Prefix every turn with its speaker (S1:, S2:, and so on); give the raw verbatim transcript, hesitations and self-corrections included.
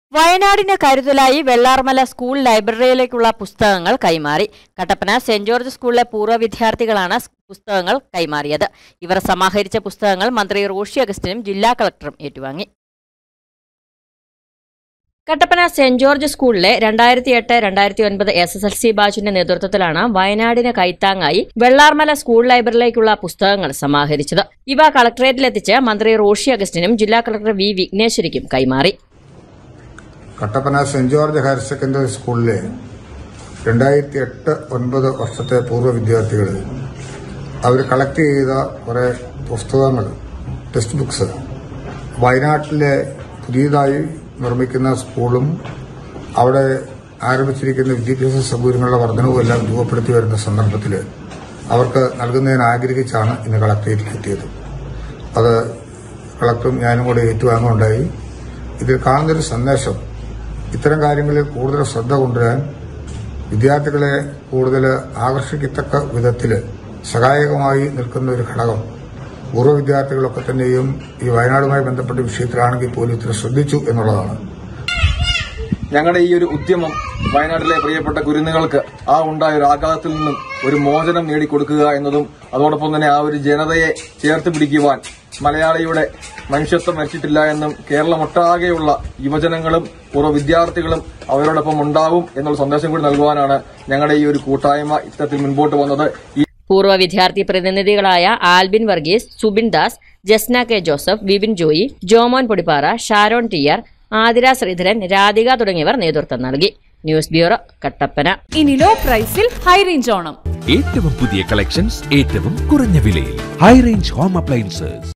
S1: വയനാടിന് കരുതലായി വെള്ളാർമല സ്കൂൾ ലൈബ്രറിയിലേക്കുള്ള പുസ്തകങ്ങൾ കൈമാറി. കട്ടപ്പന സെന്റ് ജോർജ് സ്കൂളിലെ പൂർവ്വ വിദ്യാർത്ഥികളാണ് പുസ്തകങ്ങൾ കൈമാറിയത്. ഇവർ സമാഹരിച്ച പുസ്തകങ്ങൾ മന്ത്രി റോഷി അഗസ്റ്റിനും ജില്ലാ കളക്ടറും ഏറ്റുവാങ്ങി. കട്ടപ്പന സെന്റ് ജോർജ് സ്കൂളിലെ രണ്ടായിരത്തി എട്ട് രണ്ടായിരത്തി ഒൻപത് എസ് എസ് എൽ സി ബാച്ചിന്റെ നേതൃത്വത്തിലാണ് വയനാടിന് കൈത്താങ്ങായി വെള്ളാർമല സ്കൂൾ ലൈബ്രറിയിലേക്കുള്ള പുസ്തകങ്ങൾ സമാഹരിച്ചത്. ഇവ കളക്ടറേറ്റിലെത്തിച്ച് മന്ത്രി റോഷി അഗസ്റ്റിനും ജില്ലാ കളക്ടർ വി വിഘ്നേശ്വരിക്കും കൈമാറി.
S2: Kattappana saint George higher secondary സ്കൂളിലെ രണ്ടായിരത്തി എട്ട് ഒൻപത് വർഷത്തെ പൂർവ്വ വിദ്യാർത്ഥികൾ അവർ കളക്ട് ചെയ്ത കുറെ പുസ്തകങ്ങൾ, ടെക്സ്റ്റ് ബുക്സ് വയനാട്ടിലെ പുതിയതായി നിർമ്മിക്കുന്ന സ്കൂളും അവിടെ ആരംഭിച്ചിരിക്കുന്ന വിദ്യാഭ്യാസ സൗകര്യങ്ങളുടെ വർധനവും എല്ലാം രൂപപ്പെടുത്തി വരുന്ന സന്ദർഭത്തിൽ അവർക്ക് നൽകുന്നതിന് ആഗ്രഹിച്ചാണ് ഇന്ന് കളക്ടറേറ്റിൽ എത്തിയത്. അത് കളക്ടറും ഞാനും കൂടെ ഏറ്റുവാങ്ങുകയുണ്ടായി. ഇതിൽ കാണുന്നൊരു സന്ദേശം, ഇത്തരം കാര്യങ്ങളിൽ കൂടുതൽ ശ്രദ്ധ കൊണ്ടുവരാൻ വിദ്യാർത്ഥികളെ കൂടുതൽ ആകർഷിക്കത്തക്ക വിധത്തിൽ സഹായകമായി നിൽക്കുന്ന ഒരു ഘടകം പൂർവ്വ വിദ്യാർത്ഥികളൊക്കെ തന്നെയും ഈ വയനാടുമായി ബന്ധപ്പെട്ട വിഷയത്തിലാണെങ്കിൽ പോലും ഇത്ര ശ്രദ്ധിച്ചു എന്നുള്ളതാണ്.
S3: ഞങ്ങളുടെ ഈ ഒരു ഉദ്യമം വയനാട്ടിലെ പ്രിയപ്പെട്ട കുരുന്നുകൾക്ക് ആ ഉണ്ടായ ഒരു ആഘാതത്തിൽ നിന്നും ഒരു മോചനം നേടിക്കൊടുക്കുക എന്നതും അതോടൊപ്പം തന്നെ ആ ഒരു ജനതയെ ചേർത്ത് പിടിക്കുവാൻ മലയാളിയുടെ മനുഷ്യത്വം മരിച്ചിട്ടില്ല എന്നും കേരളമൊട്ടാകെയുള്ള യുവജനങ്ങളും പൂർവ്വ വിദ്യാർത്ഥികളും അവരോടൊപ്പം ഉണ്ടാവും എന്നുള്ള സന്ദേശം കൂടി നൽകുവാനാണ് ഞങ്ങളുടെ ഈ ഒരു കൂട്ടായ്മ ഇത്തരത്തിൽ മുൻപോട്ട് വന്നത്.
S1: പൂർവ്വ വിദ്യാർത്ഥി പ്രതിനിധികളായ Albin Varghese, Subin Das, Jasna K Joseph, Vipin Joy, Jomon Podippara, Sharon T R, Athira Sreedharan, Radhika തുടങ്ങിയവർ നേതൃത്വം നൽകി. News bureau, Kattappana.
S4: ഇനി ലോ പ്രൈസിൽ ഹൈ റേഞ്ച് ഓണം.
S5: ഏറ്റവും പുതിയ കളക്ഷൻസ് ഏറ്റവും കുറഞ്ഞ വിലയിൽ. High range home appliances.